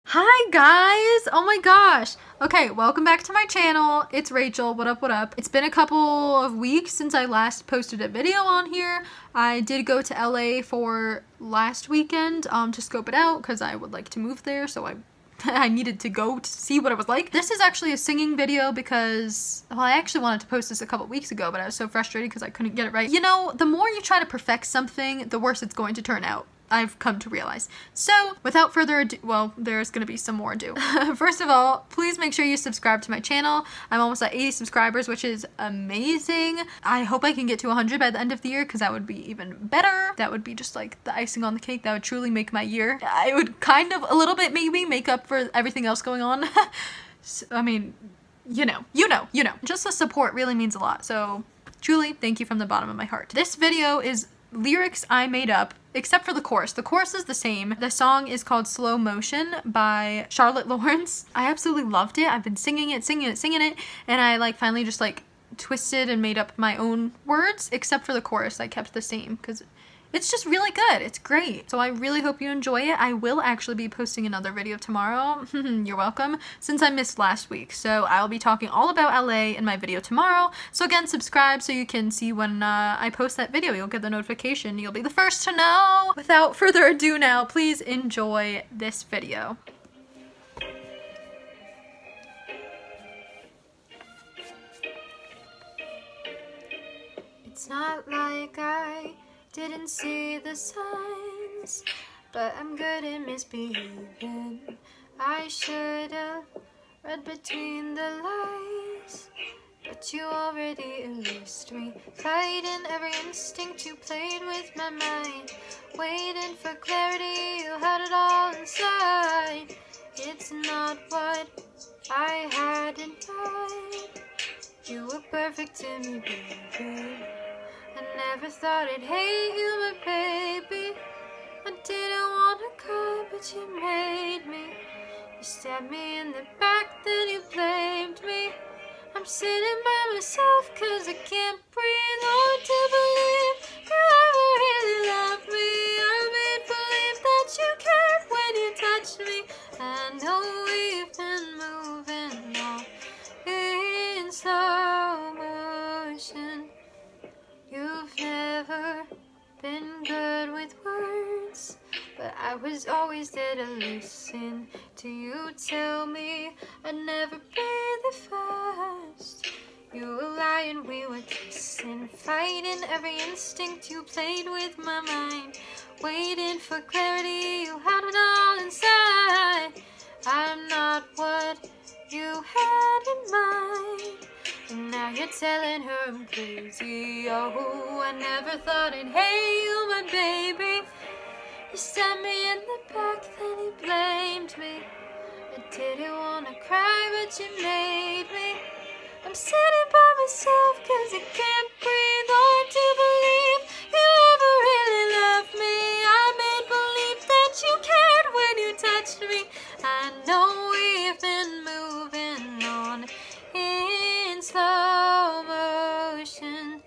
Hi guys! Oh my gosh! Okay, welcome back to my channel. It's Rachel. What up, what up? It's been a couple of weeks since I last posted a video on here. I did go to LA for last weekend to scope it out because I would like to move there, so I needed to go to see what it was like. This is actually a singing video because, well, I actually wanted to post this a couple weeks ago, but I was so frustrated because I couldn't get it right. You know, the more you try to perfect something, the worse it's going to turn out. I've come to realize. So, without further ado, well, there's gonna be some more ado. First of all, please make sure you subscribe to my channel. I'm almost at 80 subscribers, which is amazing. I hope I can get to 100 by the end of the year, because that would be even better. That would be just like the icing on the cake. That would truly make my year. I would kind of, a little bit maybe, make up for everything else going on. So, I mean, you know. Just the support really means a lot. So, truly, thank you from the bottom of my heart. This video is lyrics I made up, except for the chorus. The chorus is the same. The song is called Slow Motion by Charlotte Lawrence. I absolutely loved it. I've been singing it, and I like finally just like twisted and made up my own words, except for the chorus. I kept the same because it's just really good. It's great. So I really hope you enjoy it. I will actually be posting another video tomorrow. You're welcome. Since I missed last week. So I'll be talking all about LA in my video tomorrow. So again, subscribe so you can see when I post that video. You'll get the notification. You'll be the first to know. Without further ado now, please enjoy this video. It's not like I didn't see the signs, but I'm good at misbehaving. I should have read between the lines, but you already erased me. Fighting every instinct, you played with my mind. Waiting for clarity, you had it all inside. It's not what I had in mind. You were perfect to me, baby. I never thought I'd hate you, my baby. I didn't want to cry, but you made me. You stabbed me in the back, then you blamed me. I'm sitting by myself cause I can't breathe. Hard to believe you ever really loved me. I made believe that you cared when you touched me. I know we've been moving on in slow motion. You've never been good with words, but I was always there to listen to you tell me I'd never be the first. You were lying, we were kissing, fighting every instinct, you played with my mind. Waiting for clarity, you had it all inside. I'm not what you had in mind. And now you're telling her I'm crazy. Oh, I never thought I'd hate you, my baby. You stabbed me in the back, then you blamed me. I didn't wanna cry, but you made me. I'm sitting by myself cause I can't breathe. Hard to believe you ever really loved me. I made believe that you cared when you touched me. I know we've been moving on in slow motion.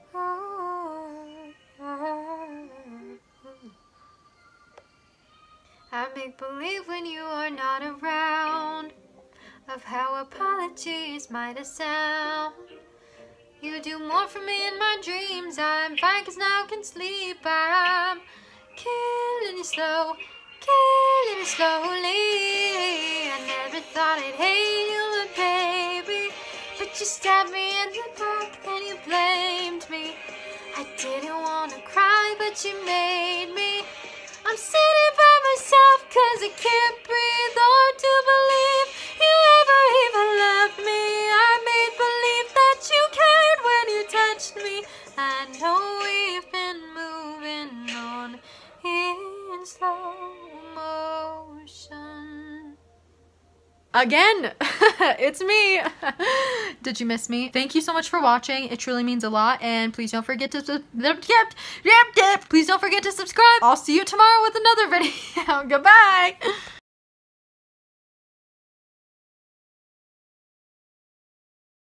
I make believe when you are not around of how apologies might have sound. You do more for me in my dreams. I'm fine cause now I can sleep. I'm killing you slowly. I never thought I'd hate you, my baby, but you stabbed me in the back, then you blamed me. I didn't want to cry, but you made me. I'm sitting by myself cause I can't breathe. Hard to believe you ever even loved me. I made believe that you cared when you touched me. I know we've been moving on in slow motion. Again, it's me. Did you miss me? Thank you so much for watching. It truly means a lot, and please don't forget to subscribe. I'll see you tomorrow with another video. Goodbye.